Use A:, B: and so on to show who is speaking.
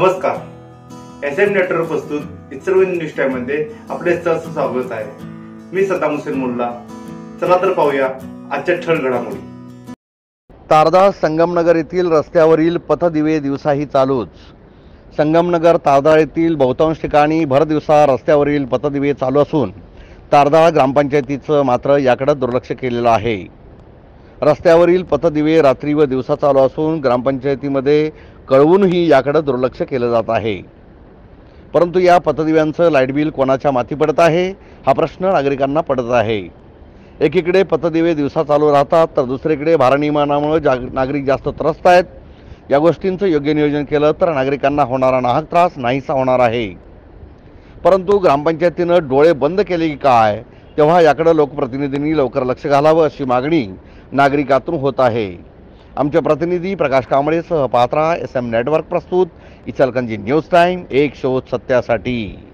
A: नमस्कार, SM network प्रस्तुत Ichalkaranji news time मध्ये आपले सहर्ष स्वागत आहे। मी सद्दाम हुसेन मुल्ला। चला तर पाहूया आजच्या ठळक घडामोडी।
B: तारदाळ संगमनगर येथील रस्त्यावरील पथदिवे दिवसाही चालूच। संगमनगर तारदाळ येथील बहुतांश ठिकाणी भर दिवसा रस्त्यावरील पथदिवे चालू असून तारदाळ ग्रामपंचायतीचं मात्र याकडे दुर्लक्ष केलेलं आहे। रस्त्यावरील पथदिवे रात्री व दिवसा चालू असून ग्रामपंचायतीमध्ये कळवूनही याकडे दुर्लक्ष केलं जात आहे। परंतु या पथदिव्यांचं लाईट बिल कोणाच्या माथी पडत आहे हा प्रश्न नागरिकांना पडत आहे। एकीकडे पथदिवे दिवसा चालू राहतात तर दुसरीकडे भारनियमनामुळे नागरिक जास्त त्रस्त आहेत। या गोष्टींचं योग्य नियोजन केलं तर नागरिकांना होणारा नाहक त्रास नाहीसा होणार आहे। परंतु ग्रामपंचायतीनं डोळे बंद केले की काय, तेव्हा याकडे लोकप्रतिनिधींनी लवकर लक्ष घालावं अशी मागणी नागरिकातून होत आहे। आमचे प्रतिनिधी प्रकाश कांबळेसह पात्रा SM नेटवर्क प्रस्तुत इचलकरंजी न्यूज टाइम, एक शोध सत्यासाठी।